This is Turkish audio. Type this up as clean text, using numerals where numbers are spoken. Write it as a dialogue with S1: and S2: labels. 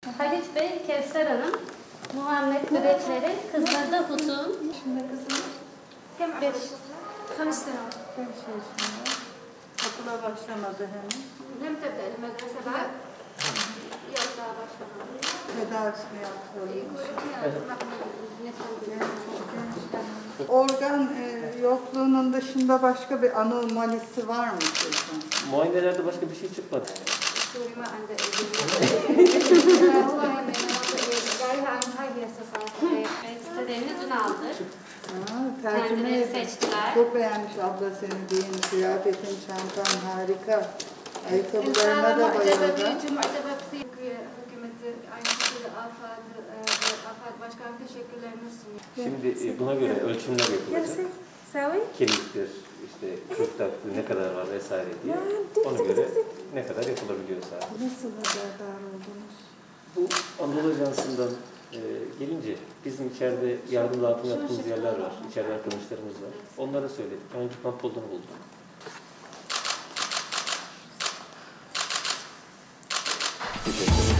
S1: Halit Bey, Kevser Hanım, Muhammed Güreçleri, kızları da Hutun.
S2: Şimdi kızım
S1: 5.
S2: 5 sene.
S3: Okula başlamadı henüz.
S1: Hem de medrese var. Yok daha başlamadı.
S3: Tedavisini yaptırılmış.
S1: Evet.
S3: Organ yokluğunun dışında başka bir anomalisi var mı çocuğun?
S4: Muayenelerde başka bir şey çıkmadı.
S1: İstediğini dün aldık.
S3: Tercüme
S1: Kendileri
S3: edin.
S1: seçtiler.
S3: Çok beğenmiş abla senin giyini, kıyafetin, çantan harika. Ayakkabılarına da bayıldı.
S2: Hükümeti aynı şekilde AFAD Başkanı teşekkürlerimi sunuyor.
S4: Şimdi buna göre ölçümler yapılacak. Kemiktir, işte kürk taktığı ne kadar var vesaire diye. Ona göre ne kadar yapılabiliyorsa.
S3: Nasıl haberdar oldunuz?
S4: Bu Anadolu Ajansı'ndan gelince bizim içeride yardım dağıtım yaptığımız yerler var. İçeride arkadaşlarımız var. Onlara söyledik. Önce kamp olduğunu buldum. Teşekkür ederim.